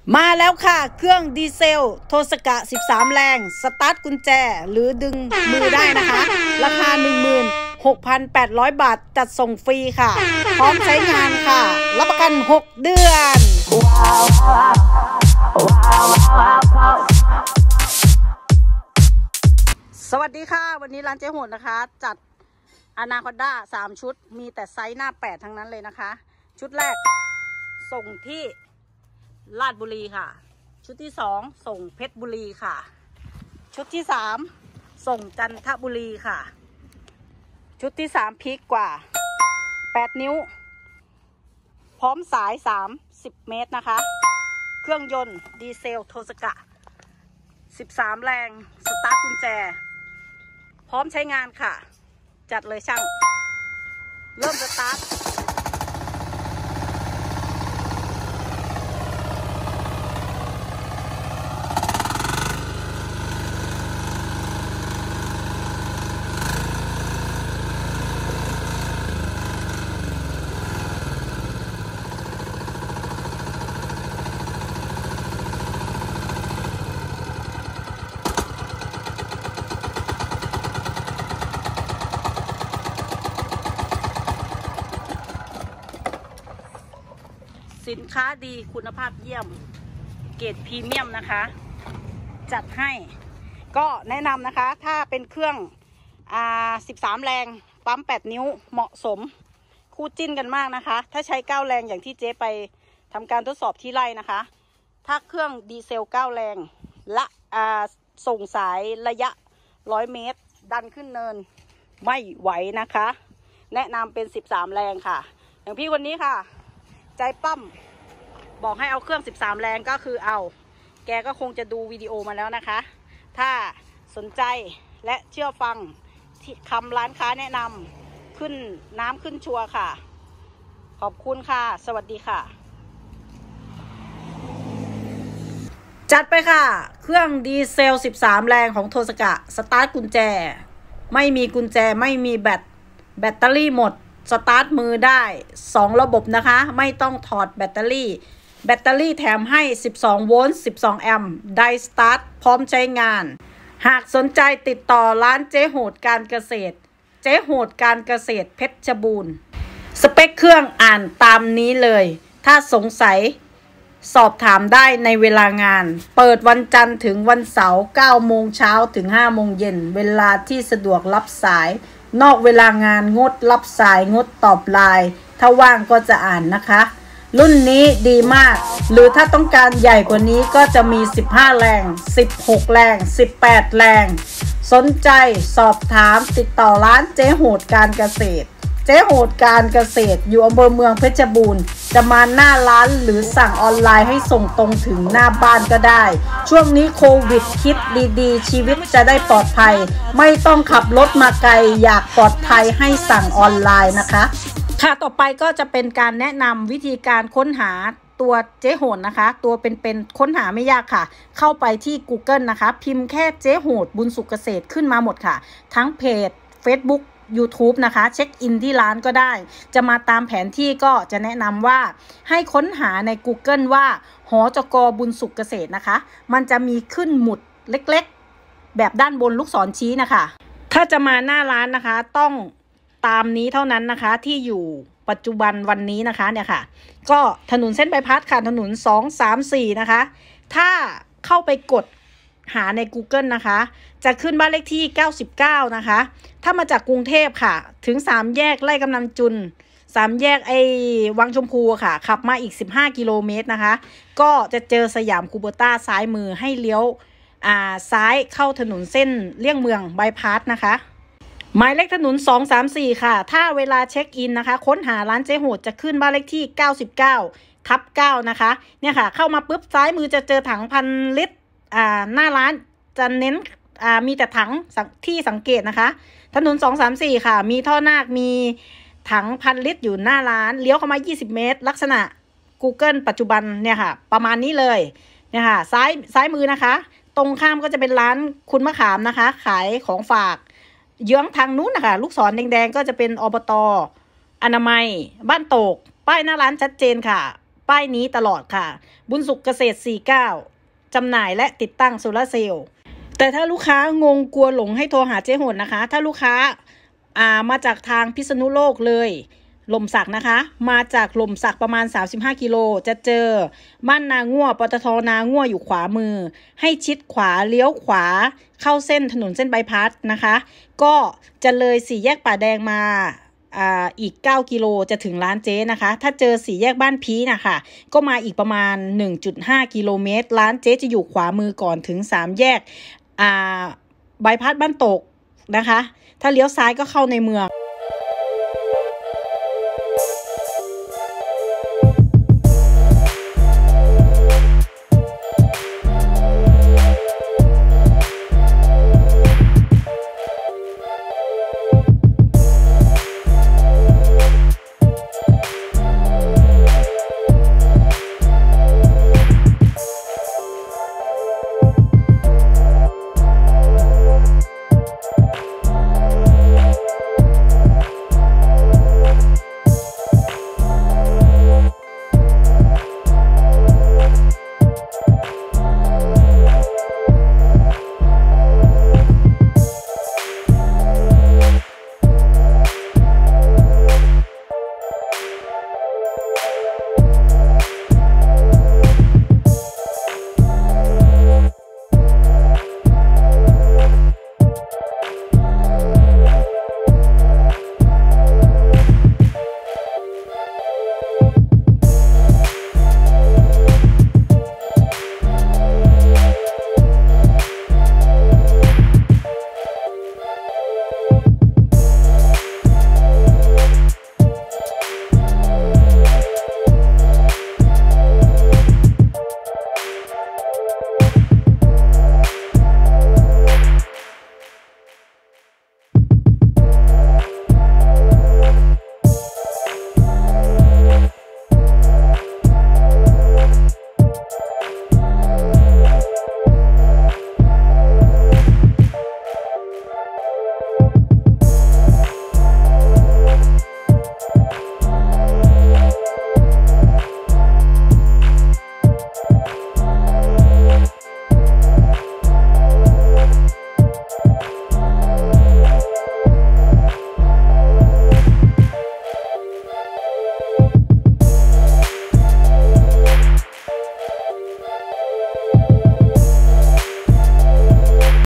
มาแล้วค่ะเครื่องดีเซลโทสกะ13แรงสตาร์ทกุญแจหรือดึงมือได้นะคะราคา 16,800 บาทจัดส่งฟรีค่ะพร้อมใช้งานค่ะรับประกัน6 เดือนสวัสดีค่ะวันนี้ร้านเจ๊โหดนะคะจัดอนาคอนด้า3ชุดมีแต่ไซส์หน้า8ทั้งนั้นเลยนะคะชุดแรกส่งที่ลาดบุรีค่ะชุดที่2ส่งเพชรบุรีค่ะชุดที่3ส่งจันทบุรีค่ะชุดที่3พีคกว่า8 นิ้วพร้อมสาย30 เมตรนะคะเครื่องยนต์ดีเซลโทสกะ13แรงสตาร์ทกุญแจพร้อมใช้งานค่ะจัดเลยช่างเริ่มสตาร์ทสินค้าดีคุณภาพเยี่ยมเกรดพรีเมียมนะคะจัดให้ก็แนะนำนะคะถ้าเป็นเครื่อง13แรงปั๊ม8 นิ้วเหมาะสมคู่จิ้นกันมากนะคะถ้าใช้9แรงอย่างที่เจ๊ไปทำการทดสอบที่ไร่นะคะถ้าเครื่องดีเซล9แรงและส่งสายระยะ100 เมตรดันขึ้นเนินไม่ไหวนะคะแนะนำเป็น13แรงค่ะอย่างพี่วันนี้ค่ะใจปั้มบอกให้เอาเครื่อง13แรงก็คือแกก็คงจะดูวิดีโอมาแล้วนะคะถ้าสนใจและเชื่อฟังคำร้านค้าแนะนำขึ้นน้ำขึ้นชัวร์ค่ะขอบคุณค่ะสวัสดีค่ะจัดไปค่ะเครื่องดีเซล13แรงของโทสกะสตาร์ทกุญแจไม่มีกุญแจไม่มีแบตเตอรี่หมดสตาร์ทมือได้2ระบบนะคะไม่ต้องถอดแบตเตอรี่แถมให้12โวลต์12แอมป์ไดสตาร์ทพร้อมใช้งานหากสนใจติดต่อร้านเจ๊โหดการเกษตรเจ๊โหดการเกษตรเพชรบูรณ์สเปคเครื่องอ่านตามนี้เลยถ้าสงสัยสอบถามได้ในเวลางานเปิดวันจันทร์ถึงวันเสาร์9 โมงเช้าถึง5 โมงเย็นเวลาที่สะดวกรับสายนอกเวลางานงดรับสายงดตอบไลน์ถ้าว่างก็จะอ่านนะคะรุ่นนี้ดีมากหรือถ้าต้องการใหญ่กว่านี้ก็จะมี15แรง16แรง18แรงสนใจสอบถามติดต่อร้านเจ๊โหดการเกษตรเจ๊โหดการเกษตรอยู่อำเภอเมืองเพชรบูรณ์จะมาหน้าร้านหรือสั่งออนไลน์ให้ส่งตรงถึงหน้าบ้านก็ได้ช่วงนี้โควิดคิดดีๆชีวิตจะได้ปลอดภัยไม่ต้องขับรถมาไกลอยากปลอดภัยให้สั่งออนไลน์นะคะค่ะต่อไปก็จะเป็นการแนะนำวิธีการค้นหาตัวเจ๊โหดนะคะตัวเป็นค้นหาไม่ยากค่ะเข้าไปที่ Google นะคะพิมพ์แค่เจ๊โหดบุญสุขเกษตรขึ้นมาหมดค่ะทั้งเพจ Facebook YouTube นะคะเช็คอินที่ร้านก็ได้จะมาตามแผนที่ก็จะแนะนำว่าให้ค้นหาใน Google ว่าหจก.บุญสุขเกษตรนะคะมันจะมีขึ้นหมุดเล็กๆแบบด้านบนลูกศรชี้นะคะถ้าจะมาหน้าร้านนะคะต้องตามนี้เท่านั้นนะคะที่อยู่ปัจจุบันวันนี้นะคะเนี่ยค่ะก็ถนนเส้นใบพัดค่ะถนน234นะคะถ้าเข้าไปกดหาใน Google นะคะจะขึ้นบ้านเลขที่99นะคะถ้ามาจากกรุงเทพค่ะถึง3แยกไร่กำนันจุน3แยกวังชมพูค่ะขับมาอีก15 กิโลเมตรนะคะก็จะเจอสยามคูเบต้าซ้ายมือให้เลี้ยวซ้ายเข้าถนนเส้นเลี่ยงเมืองบายพาสนะคะหมายเลขถนน234ค่ะถ้าเวลาเช็คอินนะคะค้นหาร้านเจ๊โหดจะขึ้นบ้านเลขที่99/9นะคะเนี่ยค่ะเข้ามาปุ๊บซ้ายมือจะเจอถัง1,000 ลิตรหน้าร้านจะเน้นมีแต่ถังที่สังเกตนะคะถนน234ค่ะมีท่อนาคมีถัง1,000 ลิตรอยู่หน้าร้านเลี้ยวเข้ามา20 เมตรลักษณะ Google ปัจจุบันเนี่ยค่ะประมาณนี้เลยเนี่ยค่ะซ้ายมือนะคะตรงข้ามก็จะเป็นร้านคุณมะขามนะคะขายของฝากเยื้องทางนู้นนะคะลูกศรแดงๆก็จะเป็นอบต.อนามัยบ้านโตกป้ายหน้าร้านชัดเจนค่ะ ปป้ายนี้ตลอดค่ะบุญสุขเกษตร49จำหน่ายและติดตั้งโซลาร์เซลล์แต่ถ้าลูกค้างงกลัวหลงให้โทรหาเจ๊หนนะคะถ้าลูกค้ามาจากทางพิษณุโลกเลยหล่มสักนะคะมาจากหล่มสักประมาณ35 กิโลจะเจอบ้านนาง่วปตทนาง่วอยู่ขวามือให้ชิดขวาเลี้ยวขวาเข้าเส้นถนนเส้นบายพาสนะคะก็จะเลย4 แยกป่าแดงมาอีก9 กิโลจะถึงร้านเจ๊นะคะถ้าเจอ4 แยกบ้านพีนะคะก็มาอีกประมาณ 1.5 กิโลเมตรร้านเจ๊จะอยู่ขวามือก่อนถึง3 แยกบายพาสบ้านตกนะคะถ้าเลี้ยวซ้ายก็เข้าในเมือง